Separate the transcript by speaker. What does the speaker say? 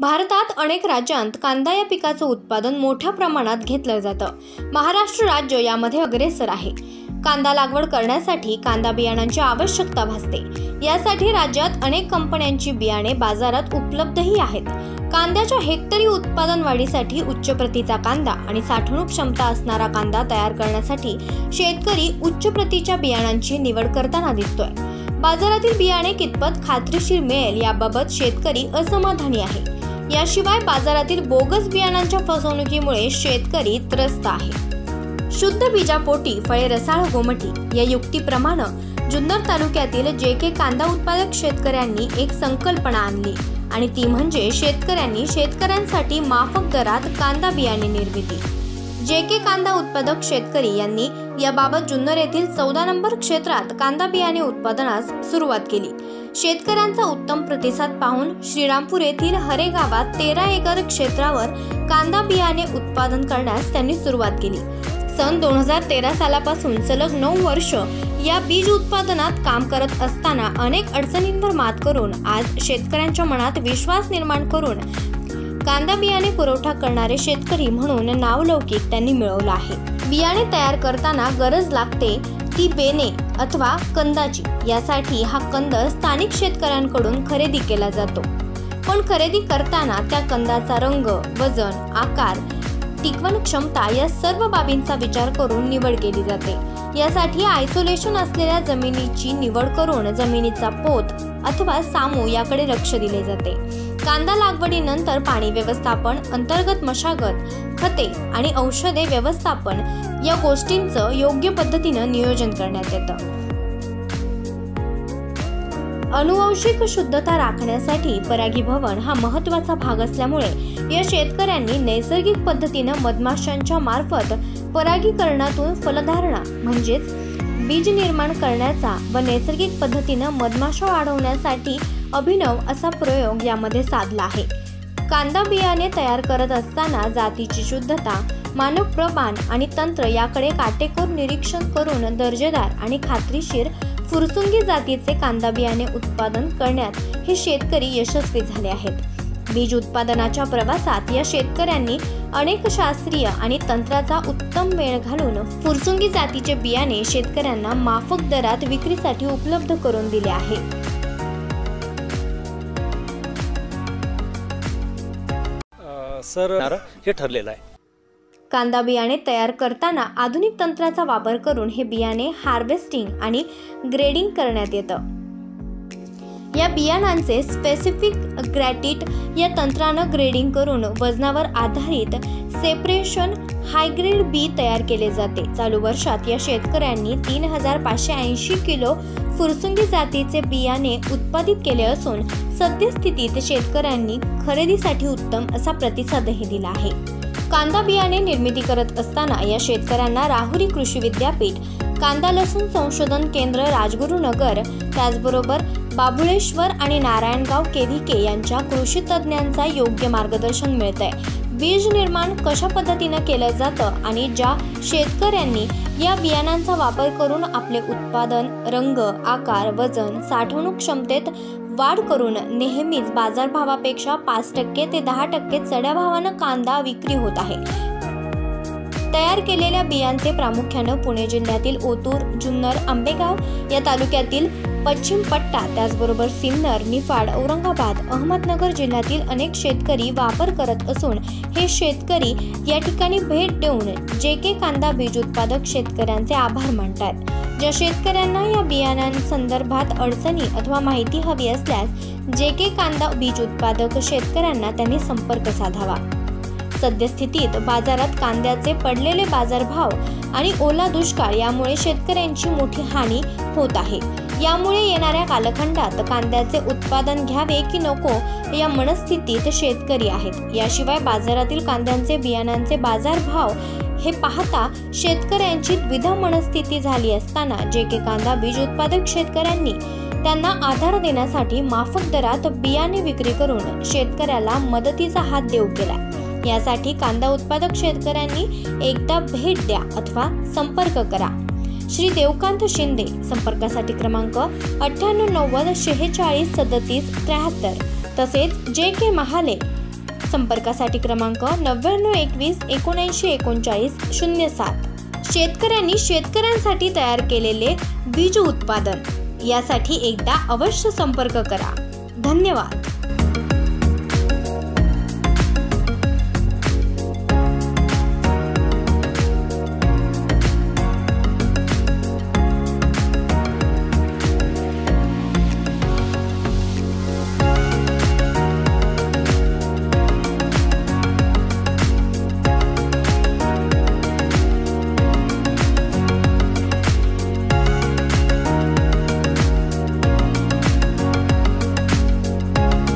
Speaker 1: भारतात अनेक राज्यांत कांदा या पिकाचं उत्पादन मोठ्या प्रमाणात घेतलं जातं। महाराष्ट्र राज्य यामध्ये अग्रेसर आहे। कांदा लागवड करण्यासाठी कांदा बियाणांची आवश्यकता भासते। यासाठी राज्यात अनेक कंपन्यांची बियाणे बाजारात उपलब्धही आहेत। कांद्याच्या हेक्टरी उत्पादन वाढीसाठी उच्च प्रतीचा कांदा आणि साठवणूक क्षमता असणारा कांदा तयार करण्यासाठी शेतकरी उच्च प्रतीच्या बियाणांची निवड करताना दिसतोय। बाजारातील बियाणे कितपत खात्रीशीर मिळेल याबाबत शेतकरी असमाधानी आहे। याशिवाय बाजारातील बोगस बियाणांच्या फसवणुकीमुळे शेतकरी त्रस्त आहे। शुद्ध बीजापोटी फळे रसाळ गोमटी या युक्तीप्रमाणे जुन्नर तालुक्यातील जेके कांदा उत्पादक शेतकऱ्यांनी एक संकल्पना आणली आणि ती म्हणजे शेतकऱ्यांसाठी माफक दरात कांदा बियाणे निर्मिती। जेके कांदा उत्पादक शेतकरी यांनी याबाबत जुन्नर येथील 14 नंबर क्षेत्रात कांदा बियाणे उत्पादनास सुरुवात केली। शेतकऱ्यांचा उत्तम प्रतिसाद पाहून श्रीरामपूर येथील हरे गावात 13 एकर क्षेत्रावर कांदा बियाणे उत्पादन करण्यास त्यांनी सुरुवात केली। सन 2013 सालापासून सलग 9 वर्ष या बीज उत्पादनात काम करत असताना अनेक अडचणींवर मात करून आज शेतकऱ्यांच्या मनात विश्वास निर्माण करून कांदा बियाणे पुरवठा करणारे शेतकरी म्हणून नावलौकिक त्यांनी मिळवला आहे। बियाणे तयार करताना गरज लागते ती बेने अथवा कंदाची। यासाठी हा कंद स्थानिक शेतकऱ्यांकडून खरेदी केला जातो, पण खरेदी करताना त्या कंदाचा रंग, वजन, आकार, टिकवण क्षमता या सर्व बाबींचा विचार करून निवड केली जाते। यासाठी आयसोलेशन असलेल्या जमिनीची निवड करून जमिनीचा पोत अथवा सामू याकडे लक्ष दिले जाते। कांदा लागवडीनंतर पाणी व्यवस्थापन, अंतर्गत मशागत, खते आणि औषधे व्यवस्थापन या गोष्टींचं योग्य पद्धतीनं नियोजन करण्यात येतं। अनुवांशिक शुद्धता राखण्यासाठी परागीभवन हा महत्त्वाचा भाग असल्यामुळे या शेतकऱ्यांनी नैसर्गिक पद्धतीनं मधमाशांच्या मार्फत परागीकरणातून फलधारणा म्हणजेच बीज निर्माण करण्याचा व नैसर्गिक पद्धतीनं मधमाशा वाढवण्यासाठी अभिनव असा प्रयोग यामध्ये साधला आहे। कांदा बियाणे तयार करत असताना जातीची शुद्धता, मानक प्रमाण आणि तंत्र याकडे काटेकोर निरीक्षण करून दर्जेदार आणि खात्रीशीर फुरसुंगी जातीचे कांदा बियाणे उत्पादन करण्यात हे शेतकरी यशस्वी झाले आहेत। बीज उत्पादनाच्या प्रवासात या शेतकऱ्यांनी अनेक शास्त्रीय आणि तंत्राचा उत्तम मेळ घालून फुरसुंगी जातीचे बियाणे शेतकऱ्यांना माफक दरात विक्रीसाठी उपलब्ध करून दिले आहे।
Speaker 2: सर हे ठरलेलं आहे।
Speaker 1: कांदा बियाणे तयार करताना आधुनिक तंत्राचा वापर करून हे बियाणे हार्वेस्टिंग आणि ग्रेडिंग करण्यात येतं। या बियाणांचे स्पेसिफिक ग्रॅटिट या तंत्रानं ग्रेडिंग करून वजनावर आधारित सेपरेशन हायग्रेड बी तयार केले जाते। चालू वर्षात या शेतकऱ्यांनी 3580 किलो फुरसुंगी जातीचे बियाणे उत्पादित केले असून सद्यस्थितीत शेतकऱ्यांनी खरेदीसाठी उत्तम असा प्रतिसादही दिला आहे। कांदा बियाणे निर्मिती करत असताना या शेतकऱ्यांना राहुरी कृषी विद्यापीठ, कांदा लसूण संशोधन केंद्र राजगुरुनगर, त्याचबरोबर बाबुळेश्वर आणि नारायणगाव केव्हीके यांच्या कृषी तज्ज्ञांचा योग्य मार्गदर्शन मिळतंय। बीज निर्माण कशा पद्धतीनं केलं जातं आणि ज्या शेतकऱ्यांनी या बियाणांचा वापर करून आपले उत्पादन, रंग, आकार, वजन, साठवणूक क्षमतेत वाढ करून नेहमीच बाजारभावापेक्षा 5% ते 10% चढ्या भावानं कांदा विक्री होत आहे। तयार केलेल्या बियांचे प्रामुख्यानं पुणे जिल्ह्यातील ओतूर, जुन्नर, आंबेगाव या तालुक्यातील पश्चिम पट्टा, त्याचबरोबर सिन्नर, निफाड, औरंगाबाद, अहमदनगर जिल्ह्यातील अनेक शेतकरी वापर करत असून हे शेतकरी या ठिकाणी भेट देऊन जेके कांदा बीज उत्पादक शेतकऱ्यांचे आभार मानतात। ज्या शेतकऱ्यांना या बियाणांसंदर्भात अडचणी अथवा माहिती हवी असल्यास जेके कांदा बीज उत्पादक शेतकऱ्यांना त्यांनी संपर्क साधावा। सद्यस्थितीत बाजारात कांद्याचे पडलेले बाजारभाव आणि ओला दुष्काळ यामुळे शेतकऱ्यांची मोठी हानी होत आहे। यामुळे येणाऱ्या कालखंडात कांद्याचे उत्पादन घ्यावे की नको या मनस्थितीत शेतकरी आहेत। याशिवाय बाजारातील कांद्यांचे बियाणांचे बाजारभाव हे पाहता शेतकऱ्यांची द्विधा मनस्थिती झाली असताना जेके कांदा बीज उत्पादक शेतकऱ्यांनी त्यांना आधार देण्यासाठी माफक दरात बियाणे विक्री करून शेतकऱ्याला मदतीचा हात देऊ केला। यासाठी कांदा उत्पादक शेतकऱ्यांनी एकदा भेट द्या अथवा संपर्क करा। श्री देवकांत शिंदे, संपर्कासाठी क्रमांक 9890 46 37 73, तसेच जेके महाले संपर्कासाठी क्रमांक 9921793907. शेतकऱ्यांनी शेतकऱ्यांसाठी तयार केलेले बीज उत्पादन यासाठी एकदा अवश्य संपर्क करा. धन्यवाद.